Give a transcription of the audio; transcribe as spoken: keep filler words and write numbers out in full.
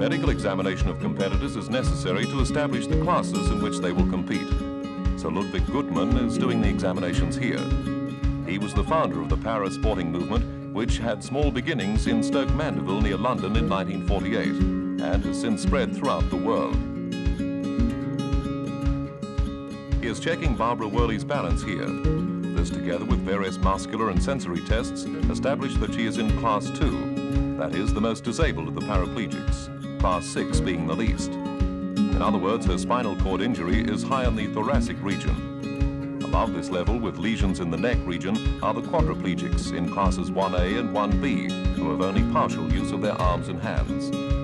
Medical examination of competitors is necessary to establish the classes in which they will compete. So Ludwig Gutmann is doing the examinations here. He was the founder of the para-sporting movement, which had small beginnings in Stoke Mandeville near London in nineteen forty-eight, and has since spread throughout the world. He is checking Barbara Worley's balance here. This, together with various muscular and sensory tests, establish that she is in class two. That is, the most disabled of the paraplegics, class six being the least. In other words, her spinal cord injury is high in the thoracic region. Above this level, with lesions in the neck region, are the quadriplegics in classes one A and one B, who have only partial use of their arms and hands.